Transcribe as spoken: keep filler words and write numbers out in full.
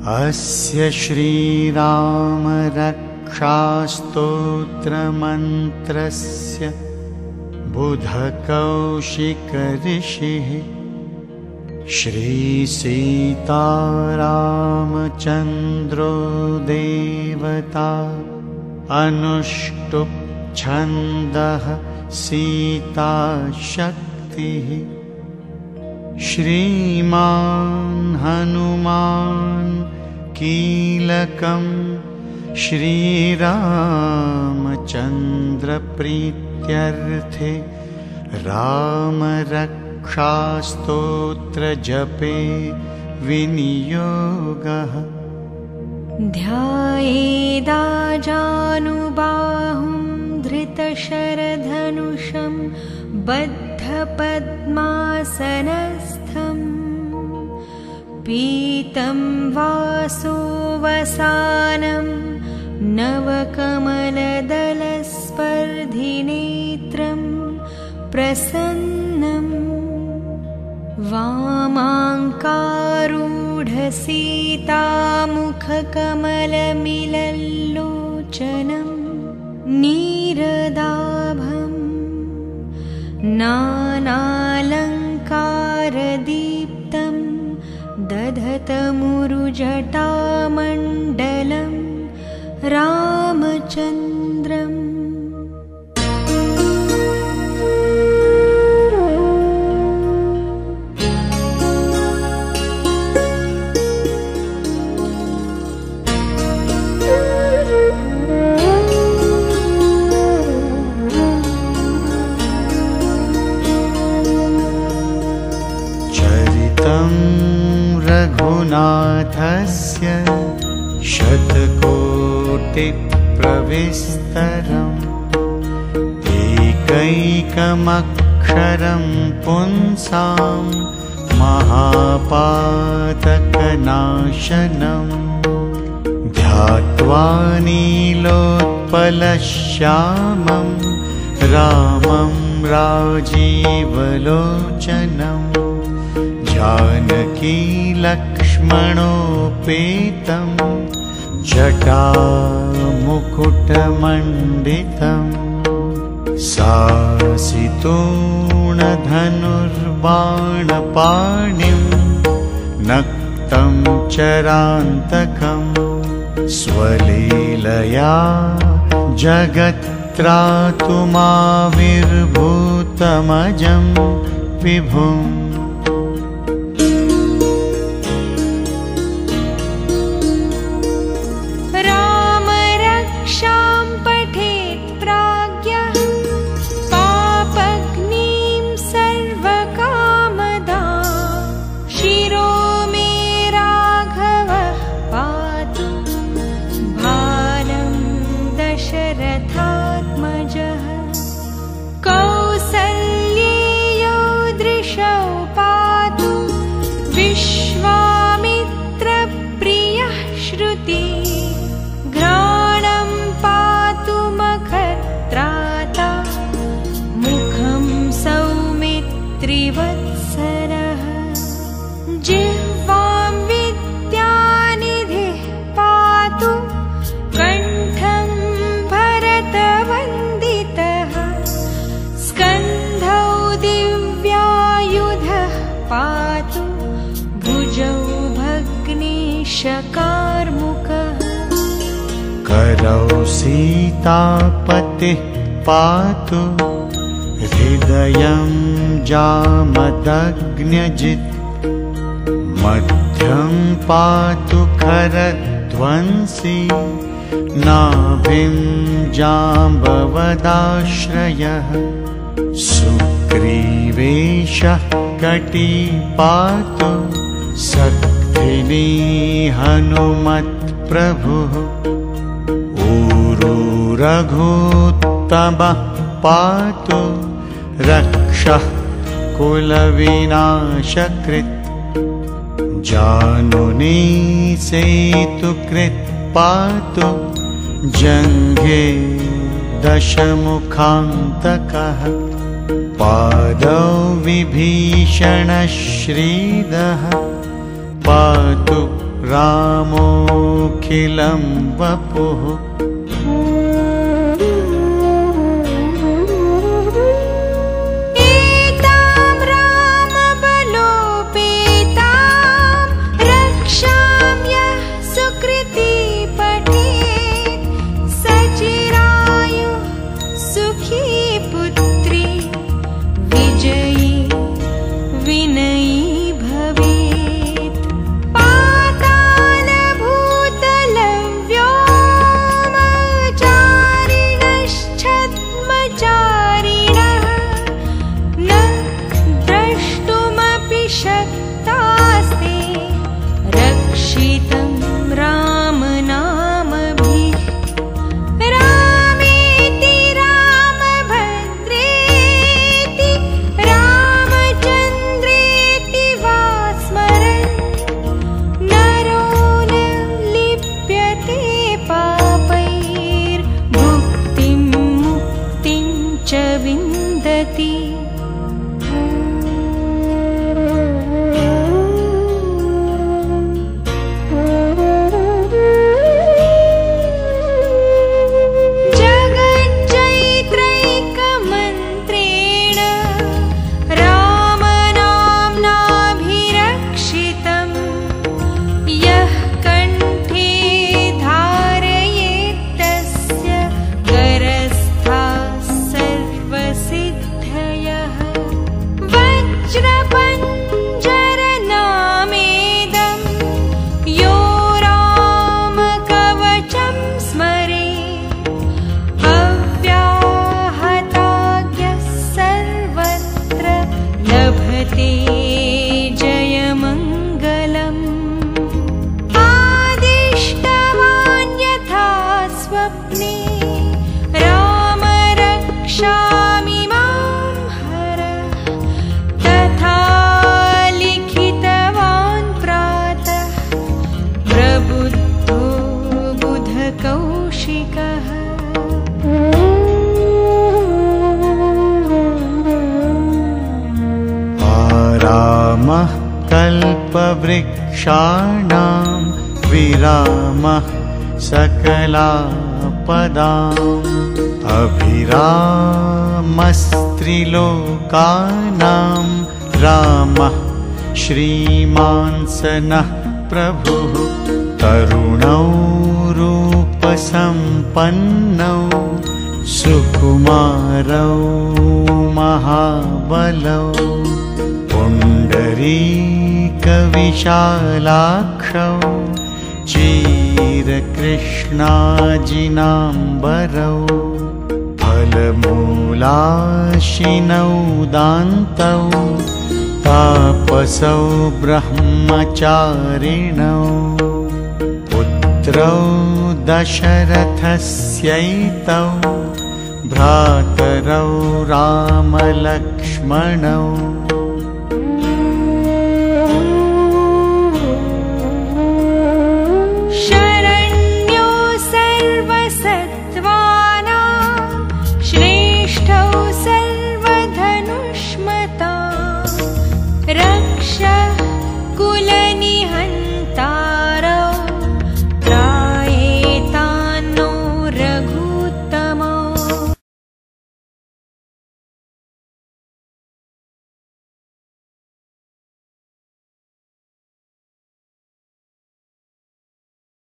अस्य श्री राम रक्षा स्तोत्र मंत्रस्य बुध कौशिक ऋषिः श्री सीतारामचन्द्रो देवता अनुष्टुप् छन्दः सीता शक्तिः श्रीमान् हनुमान् कीलकं श्रीरामचन्द्र प्रीत्यर्थे राम रक्षा स्तोत्र जपे विनियोगः ध्यायेदाजानुबाहुं धृतशरधनुषं बद्धपद्मासनस्थं पीतं वासोवसानं नवकमलदलस्पर्धिनेत्रं प्रसन्नं वामाङ्कारूढसीतामुखकमलमिलल्लोचनं नीरदाभं नानालङ्कारदीप्तं दधतमुरुजटामण्डलं रामचन्द्रम् रघुनाथस्य शतकोटिप्रविस्तरम् एकैकमक्षरं पुंसां महापातकनाशनम् ध्यात्वा नीलोत्पलश्यामं रामं राजीवलोचनम् जानकी लक्ष्मणोपेतं जटामुकुटमण्डितं सासितूणधनुर्बाणपाणिं नक्तं चरान्तकं स्वलीलया जगत्त्रातुमाविर्भूतमजं विभुम् करौ सीतापतिः पातु हृदयं जामदग्न्यजित् मध्यं पातु खरध्वंसी नाभिं जाम्बवदाश्रयः सुग्रीवेशः कटी पातु सक्थिनी हनुमत्प्रभुः रघुत्तमः पातु रक्षः कुलविनाशकृत् जानुनी सेतुकृत् पातु जङ्घे दशमुखान्तकः पादौ विभीषणश्रीदः पातु रामोऽखिलं वपुः कल्पवृक्षाणां विरामः सकलापदाम् अभिरामस्त्रिलोकानां रामः श्रीमान् स नः प्रभुः तरुणौ रूपसम्पन्नौ सुकुमारौ महाबलौ पुण्डरीकविशालाक्षौ चीरकृष्णाजिनाम्बरौ फलमूलाशिनौ दान्तौ तापसौ ब्रह्मचारिणौ पुत्रौ दशरथस्यैतौ भ्रातरौ रामलक्ष्मणौ शरण्यो सर्वसत्त्वानां श्रेष्ठौ सर्वधनुष्मतां रक्षः कुल